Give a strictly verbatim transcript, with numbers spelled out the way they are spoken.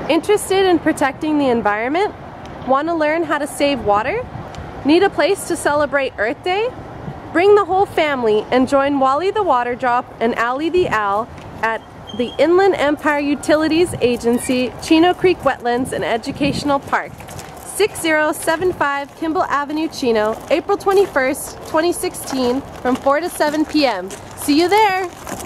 Interested in protecting the environment? Want to learn how to save water? Need a place to celebrate Earth Day? Bring the whole family and join Wally the Water Drop and Allie the Owl at the Inland Empire Utilities Agency, Chino Creek Wetlands and Educational Park, six zero seven five Kimball Avenue, Chino, April twenty-first, twenty sixteen, from four to seven p m See you there!